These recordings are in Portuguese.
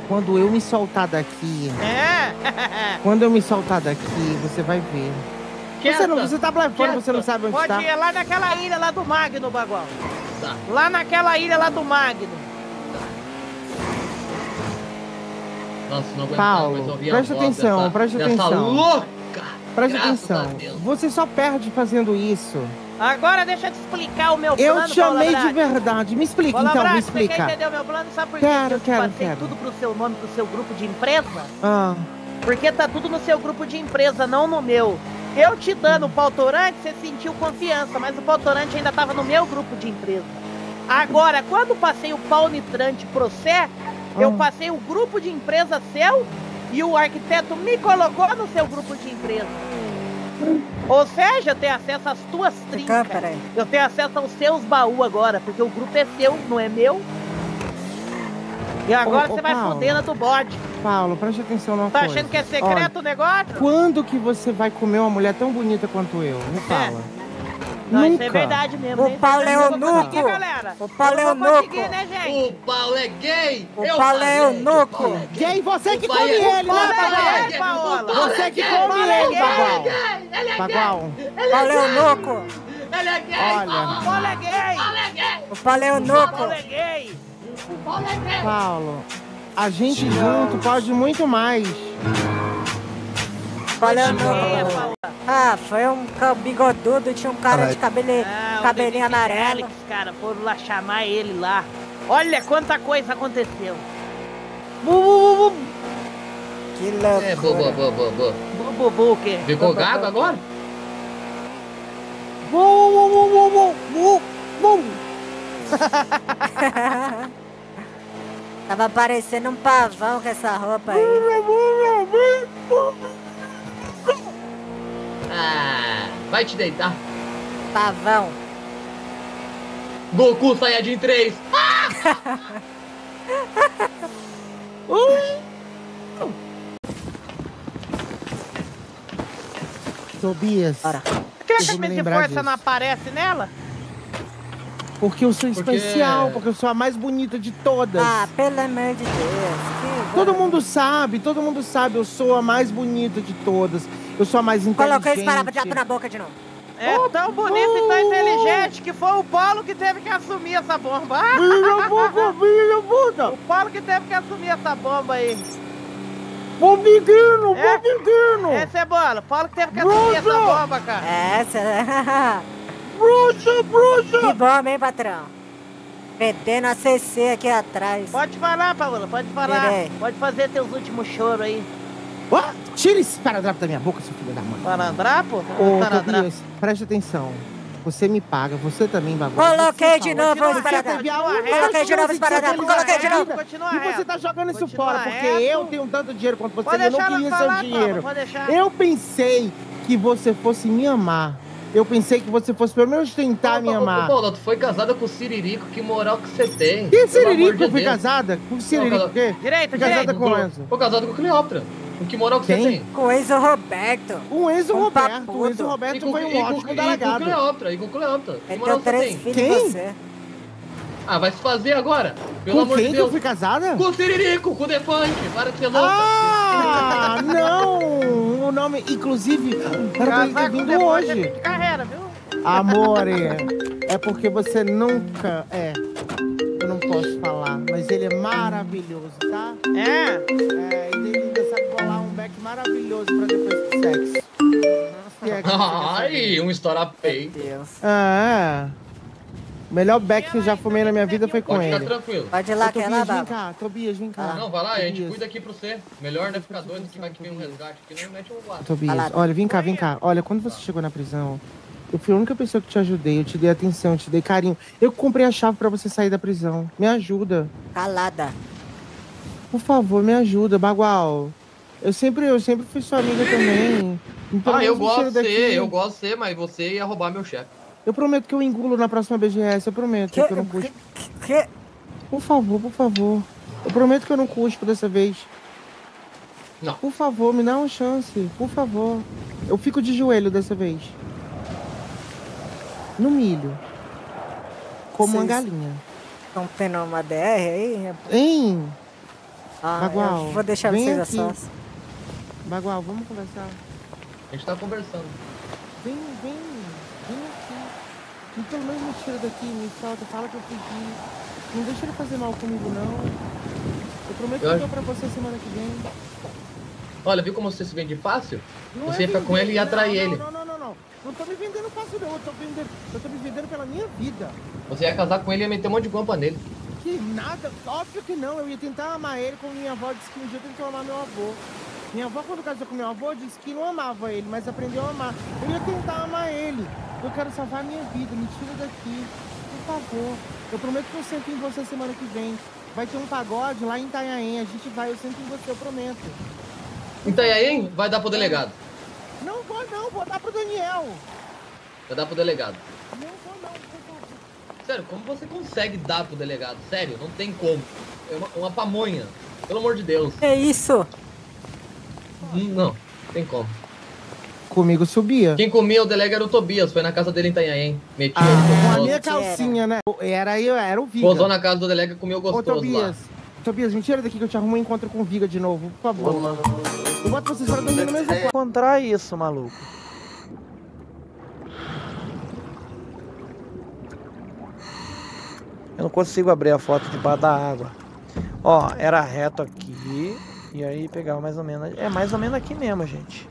quando eu me soltar daqui... Quando eu me soltar daqui, você vai ver. Você tá blefando, você não sabe onde tá. Pode ir lá naquela ilha lá do Magno, Bagual. Tá. Lá naquela ilha lá do Magno. Nossa, não aguento Paulo, mais ouvir presta atenção, presta atenção. Louca! Presta atenção. Você só perde fazendo isso. Agora deixa eu te explicar o meu plano, Eu te chamei de verdade. Me explica, Paulo então, Brás, me explica. Você quer entender o meu plano? Sabe por que eu passei tudo pro seu nome, pro seu grupo de empresa? Porque tá tudo no seu grupo de empresa, não no meu. Eu te dando o pautorante, você sentiu confiança, mas o pautorante ainda tava no meu grupo de empresa. Agora, quando passei o pau nitrante pro você, eu passei o grupo de empresa seu e o arquiteto me colocou no seu grupo de empresa. Ou seja, eu tenho acesso às tuas trincas. Eu tenho acesso aos seus baús agora, porque o grupo é seu, não é meu. E agora você vai foder na do bode. Paulo, preste atenção numa coisa. Tá achando que é secreto o negócio? Quando que você vai comer uma mulher tão bonita quanto eu? Me fala. Não, Nunca. isso é verdade mesmo. O Paulo é eunuco. O Paulo é eunuco. Né, gente? O Paulo é gay. O Paulo é eunuco. Gay, você que come ele, né, Bagual? Você que come ele, Bagual. Bagual. O Paulo é eunuco. Ele é gay. Olha. O Paulo é gay. O Paulo é eunuco. O Paulo é gay. Paulo, a gente junto pode muito mais. Foi um bigodudo, tinha um cara de cabelinho amarelo. Os caras foram lá chamar ele lá. Olha quanta coisa aconteceu. Que loucura. Bobo, o quê? Ficou gago agora? Tava parecendo um pavão com essa roupa aí. Vai te deitar. Pavão. Goku Saiyajin 3. Tobias. Acredita que esse força não aparece nela? Porque eu sou especial, porque eu sou a mais bonita de todas. Pelo amor de Deus. Todo mundo sabe, eu sou a mais bonita de todas. Eu sou a mais inteligente. Coloquei esse parabéns na boca de novo. É tão bonito e tão inteligente que foi o Paulo que teve que assumir essa bomba. Filha puta! O Paulo que teve que assumir essa bomba aí. Bombiguinho! Essa é bola. O Paulo que teve que assumir essa bomba, cara. Essa. Bruxa! Que bomba, hein, patrão? Metendo a CC aqui atrás. Pode falar, Paola, pode falar. Pode fazer teus últimos choros aí. Tira esse paradrapo da minha boca, seu filho da mãe. Paradrapo? Tobias, preste atenção. Você me paga, você também, Bagual. Coloquei de novo os paradrapos. Coloquei de novo os paradrapos. Coloquei de novo. E você tá jogando isso fora, porque eu tenho tanto dinheiro quanto você e eu não queria seu dinheiro. Eu pensei que você fosse me amar. Eu pensei que você fosse pelo menos tentar me amar. Paulo, tu foi casada com o Siririco, que moral que você tem. Que Siririco? Eu fui casada? Com o Siririco o quê? Direito, casada com essa. Foi casado com Cleópatra. Que moral que você tem? Com o Enzo Roberto. O Enzo Roberto. O Enzo Roberto foi um ótimo delegado. E com Cleópatra. Que Ele moral tem você 3 tem? filhos de você. Vai se fazer agora? Pelo amor de Deus. Que eu fui casada? Com o Siririco, com o Defante. Para de ser louca. Não! O nome, inclusive, era pra ele ter vindo hoje. De carreira, viu? Amore, é porque você nunca eu não posso falar, mas ele é maravilhoso, tá? Ele ainda sabe bolar um back maravilhoso pra depois do sexo. Ai, um estoura peito. O melhor back que eu já fumei na minha vida foi com ele. Pode ficar tranquilo. Pode ir lá, que é lá, vem cá, Tobias, vem cá. Não, vai lá, a gente cuida aqui pra você. Melhor não ficar doido que vai que vem um resgate, porque não mete um guarda. Tobias, olha, vem cá. Olha, quando você chegou na prisão, eu fui a única pessoa que te ajudei, eu te dei atenção, eu te dei carinho. Eu comprei a chave pra você sair da prisão. Me ajuda. Calada. Por favor, me ajuda, Bagual. Eu sempre fui sua amiga também. Então, eu gosto de você, mas você ia roubar meu chefe. Eu prometo que eu engulo na próxima BGS, eu prometo que eu não cuspo. Por favor. Eu prometo que eu não cuspo dessa vez. Não. Por favor, me dá uma chance, por favor. Eu fico de joelho dessa vez. No milho. Como uma galinha. Estão tendo uma DR aí? Hein? Bagual, eu vou deixar vocês a sós. Bagual, vamos conversar. A gente tá conversando. Vem aqui. E pelo menos me tira daqui, me solta, fala que eu pedi. Não deixa ele fazer mal comigo, não. Eu prometo que eu dou pra você semana que vem. Olha, viu como você se vende fácil? Você ia ficar com ele e atrair ele. Não. Não tô me vendendo fácil, não. Eu tô me vendendo pela minha vida. Você ia casar com ele e ia meter um monte de guampa nele. Que nada, óbvio que não. Eu ia tentar amar ele, como minha avó disse que um dia eu tentou amar meu avô. Minha avó, quando casou com meu avô, disse que não amava ele, mas aprendeu a amar. Eu ia tentar amar ele. Eu quero salvar a minha vida, me tira daqui. Por favor. Eu prometo que eu sento em você semana que vem. Vai ter um pagode lá em Itanhaém. A gente vai, eu sento em você, eu prometo. Em Itanhaém, vai dar pro delegado. Não vou dar pro Daniel. Vai dar pro delegado. Não vou não, por favor. Sério, como você consegue dar pro delegado? Sério, não tem como. É uma pamonha. Pelo amor de Deus. É isso? Não, tem como. Comigo subia. Quem comia o delega era o Tobias, foi na casa dele em Itanhaém. Metia com a minha calcinha, né? Era o Viga. Posou na casa do delega e comeu gostoso lá. Tobias, me tira daqui que eu te arrumo um encontro com o Viga de novo, por favor. Eu boto vocês pra dormir no mesmo quarto. Encontrar isso, maluco. Eu não consigo abrir a foto debaixo da água. Ó, era reto aqui. E aí pegava mais ou menos... É mais ou menos aqui mesmo, gente.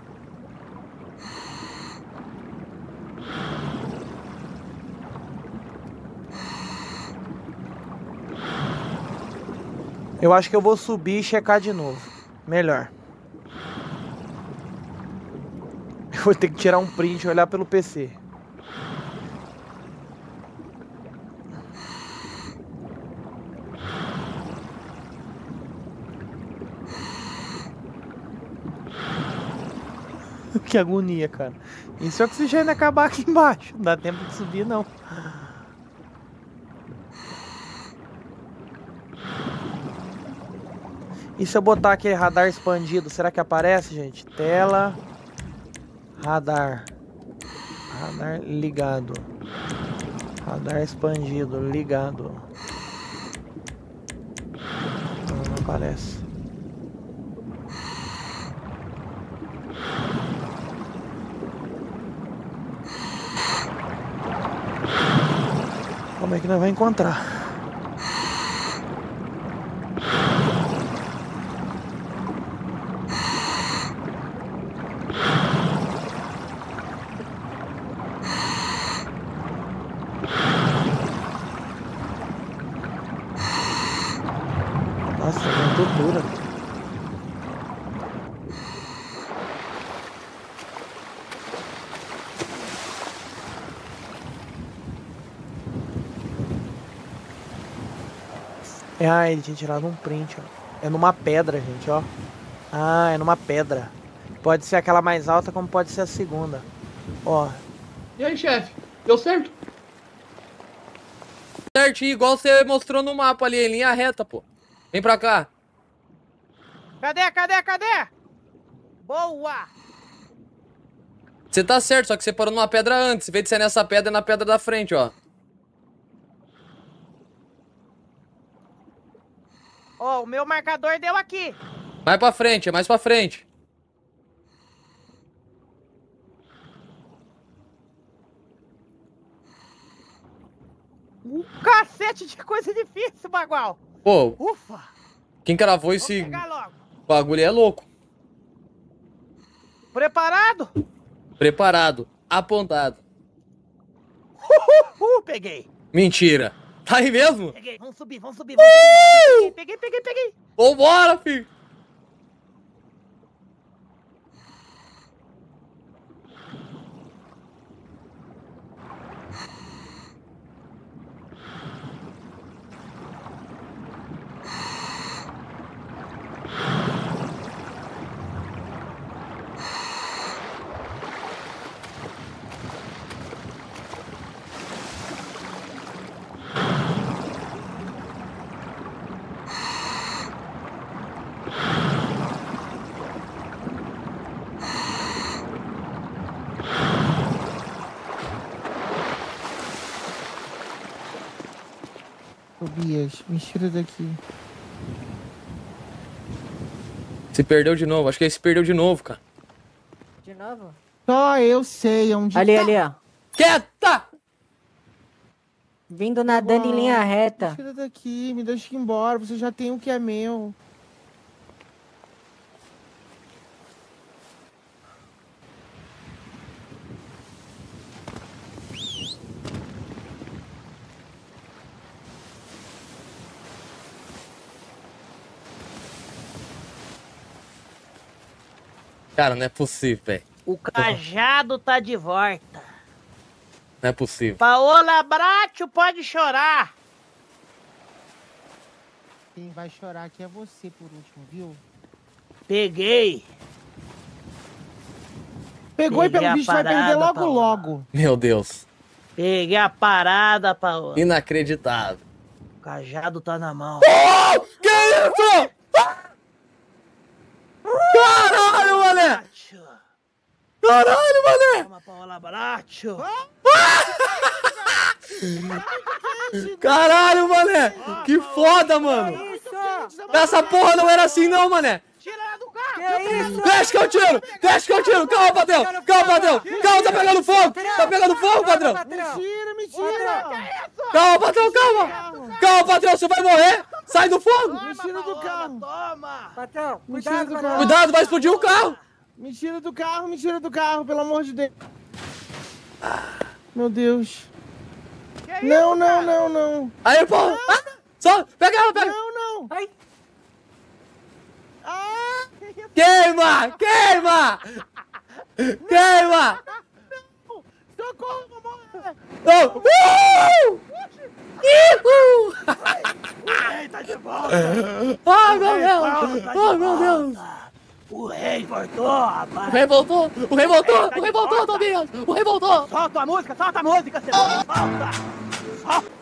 Eu acho que eu vou subir e checar de novo. Melhor. Eu vou ter que tirar um print e olhar pelo PC. Que agonia, cara. E se o oxigênio acabar aqui embaixo? Não dá tempo de subir, não. E se eu botar aquele radar expandido, será que aparece, gente? Tela, radar, radar ligado, radar expandido, ligado. Não aparece. Como é que nós vamos encontrar? Nossa, muito dura. Ah, ele tinha tirado um print, ó. É numa pedra, gente, ó. Ah, é numa pedra. Pode ser aquela mais alta, como pode ser a segunda. Ó. E aí, chefe? Deu certo? Certinho, igual você mostrou no mapa ali, em linha reta, pô. Vem pra cá. Cadê? Boa! Você tá certo, só que você parou numa pedra antes. Em vez de ser nessa pedra, é na pedra da frente, ó. Ó, o meu marcador deu aqui. Mais pra frente, é mais pra frente. Cacete de coisa difícil, Bagual. Pô, ufa. Quem gravou esse bagulho é louco. Preparado? Preparado. Apontado. Peguei. Mentira. Tá aí mesmo? Peguei, vamos subir. Peguei. Vambora, filho. Tobias, me tira daqui. Se perdeu de novo. Acho que ele se perdeu de novo, cara. De novo? Só eu sei onde Ali, tá. ali, ó. Quieta! Vindo nadando em linha reta. Me tira daqui, me deixa ir embora. Você já tem o que é meu. Cara, não é possível, velho. O cajado tá de volta. Não é possível. Paola Bracho pode chorar. Quem vai chorar aqui é você por último, viu? Peguei. Pegou e pelo bicho vai perder logo, Paola. logo. Meu Deus. Peguei a parada, Paola. Inacreditável. O cajado tá na mão. Oh! Que isso? Caralho, mané! Caralho, mané! Toma, Paola Bracho. Caralho, mané! Que foda, mano! Essa porra não era assim não, mané! Tira ela do carro! Que isso? Deixa que eu tiro! Deixa que eu tiro! Calma, patrão! Calma, patrão! Calma, tá pegando fogo! Tá pegando fogo, patrão! Mentira, mentira! Calma, patrão, calma! Calma, patrão, você vai morrer! Sai do fogo! Me tira do carro! Toma! Patrão, Me tira cuidado, do patrão. carro! Cuidado, vai explodir o carro! Me tira do carro, pelo amor de Deus! Meu Deus! Não, não, não, não! Aí, porra! Só, pega ela, pega! Não, não! Ai. Ah! Queima! Queima! Queima! Socorro, mamãe! Oh! Ei, tá de volta! Ai, meu Deus! Ai, meu Deus! O rei voltou, rapaz! O rei voltou! O rei voltou! O rei voltou, Tobias! O rei voltou! Solta a música, senão solta! Solta!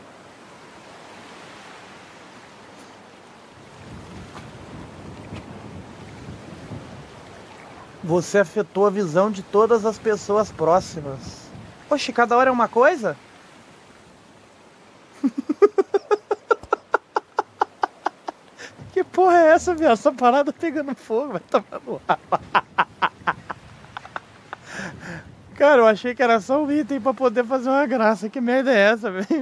Você afetou a visão de todas as pessoas próximas. Oxe, cada hora é uma coisa? Que porra é essa, viado? Essa parada pegando fogo, vai tomar no ar. Cara, eu achei que era só um item pra poder fazer uma graça. Que merda é essa, velho?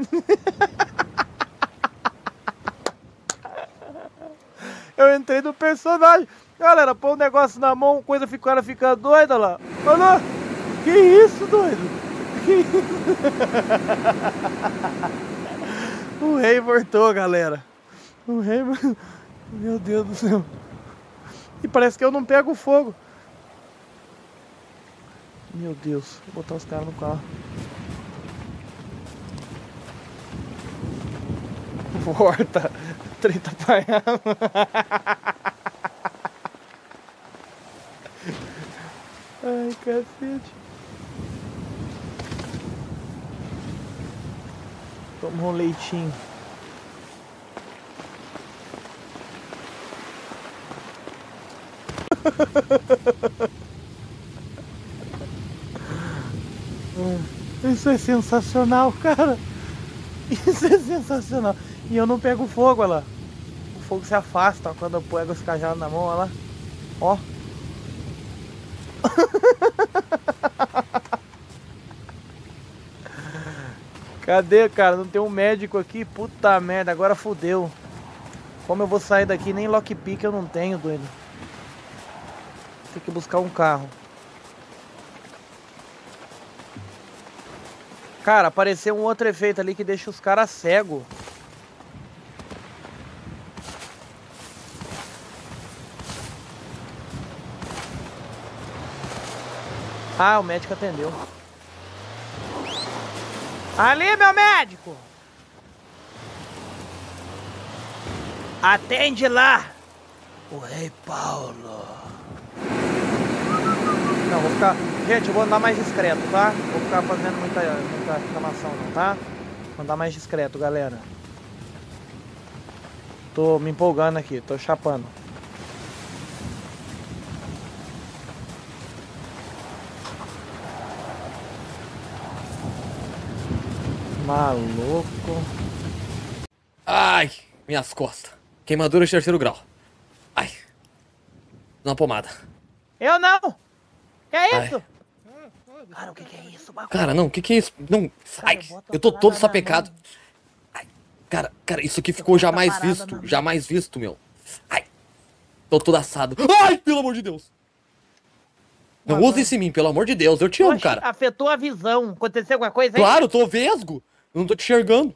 Eu entrei no personagem. Galera, pôr o negócio na mão, coisa o cara fica doida lá. Olha, que isso, doido? Que isso? O rei voltou, galera. O rei... Meu Deus do céu. E parece que eu não pego fogo. Meu Deus, vou botar os caras no carro. Volta. 30 apanhado. Ai, cacete. Toma um leitinho. Isso é sensacional, cara. Isso é sensacional. E eu não pego fogo, olha lá. O fogo se afasta ó, quando eu pego os cajados na mão, olha lá. Ó. Cadê, cara? Não tem um médico aqui? Puta merda, agora fodeu. Como eu vou sair daqui? Nem lockpick eu não tenho, doido. Tem que buscar um carro. Cara, apareceu um outro efeito ali que deixa os caras cegos. Ah, o médico atendeu. Ali, meu médico! Atende lá! O rei Paulo. Não, vou ficar... Gente, eu vou andar mais discreto, tá? Vou ficar fazendo muita reclamação não, tá? Vou andar mais discreto, galera. Tô me empolgando aqui, tô chapando. Maluco. Ai, minhas costas. Queimadura de 3º grau. Ai. na pomada. Eu não. Que é isso? Cara, o que é isso? Cara, não, o que é isso? Não, ai, eu tô todo sapecado. Ai, cara, isso aqui ficou jamais visto, meu. Ai, tô todo assado. Ai, pelo amor de Deus. Não usa isso em mim, pelo amor de Deus, eu te amo, cara. Afetou a visão, aconteceu alguma coisa aí? Claro, eu tô vesgo, eu não tô te enxergando.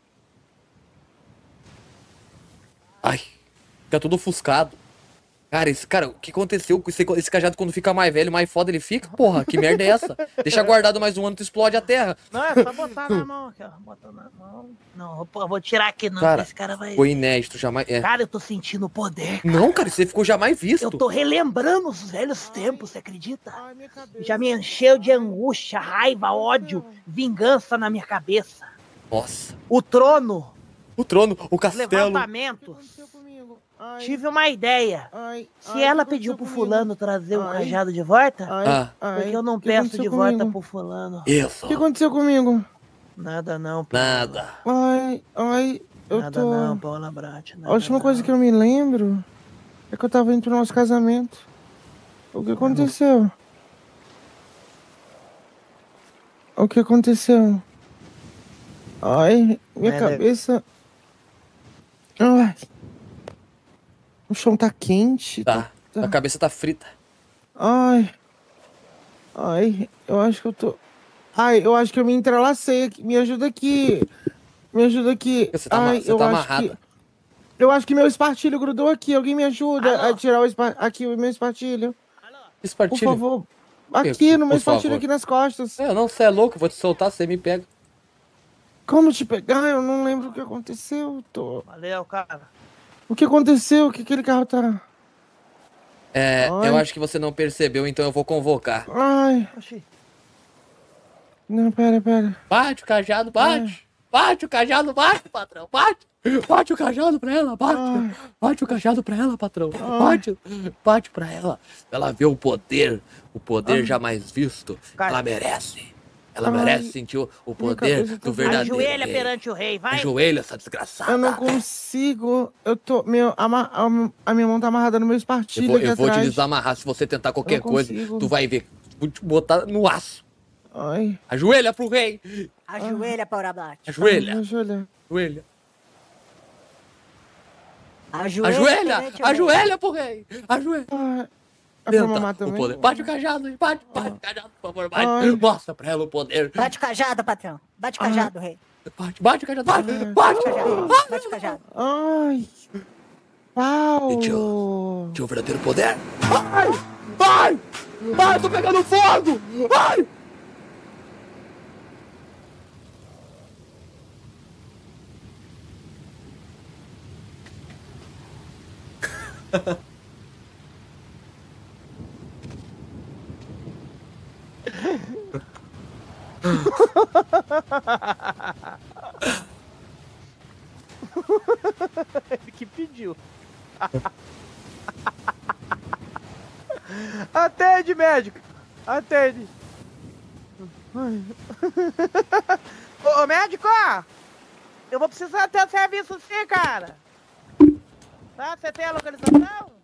Ai, fica tudo ofuscado. Cara, o que aconteceu com esse cajado quando fica mais velho, mais foda ele fica? Porra, que merda é essa? Deixa guardado mais um ano, tu explode a terra. Não, é só botar na mão aqui, ó. Bota na mão. Não, eu vou tirar aqui não, cara, esse cara vai... Foi inédito, jamais... Cara, eu tô sentindo o poder, cara. Não, cara, você ficou jamais visto. Eu tô relembrando os velhos tempos, você acredita? Já me encheu de angústia, raiva, ódio, vingança na minha cabeça. Nossa. O trono, o castelo. Levantamentos. Tive uma ideia. Se ela pediu pro fulano trazer o cajado de volta, porque eu não peço de volta pro fulano. Isso. O que aconteceu comigo? Nada não, Paula. Nada. Nada não, Paula Brat. A última coisa que eu me lembro é que eu tava indo pro nosso casamento. O que aconteceu? O que aconteceu? Ai, minha cabeça... Ai... O chão tá quente. Tá. A cabeça tá frita. Ai, eu acho que eu tô... eu acho que eu me entrelacei aqui. Me ajuda aqui. Você tá amarrado. Eu acho que meu espartilho grudou aqui. Alguém me ajuda a tirar o meu espartilho. Espartilho? Por favor. Aqui, no meu espartilho, aqui nas costas. Você é louco. Vou te soltar, você me pega. Como te pegar? Eu não lembro o que aconteceu. Valeu, cara. O que aconteceu? O que aquele carro tá... eu acho que você não percebeu, então eu vou convocar. Ai. Não, pera. Bate o cajado, bate. Bate o cajado, bate, patrão, bate. Bate o cajado pra ela, bate. Bate o cajado pra ela, patrão. Bate pra ela. Ela vê o poder jamais visto. Ela merece. Ela merece sentir o poder do verdadeiro Ajoelha rei. perante o rei, vai. Ajoelha, essa desgraçada. Eu não consigo. Eu tô... a minha mão tá amarrada no meu espartilho. Eu vou te desamarrar. Se você tentar qualquer coisa, tu vai ver. Vou te botar no aço. Ai. Ajoelha pro rei. Ajoelha, Paula Brat. Ajoelha. Ajoelha pro rei. Ajoelha. Tenta o poder. Bate o cajado, bate o cajado, por favor, bate. Mostra pra ela o poder. Bate o cajado, patrão. Bate o cajado, rei. Bate o cajado, bate o cajado. Ai. Paulo. Tinha o verdadeiro poder. Ai, tô pegando fogo. Ai. Ele que pediu. Atende, médico. Atende. Ô, médico, eu vou precisar ter serviço sim, cara. Tá? Você tem a localização?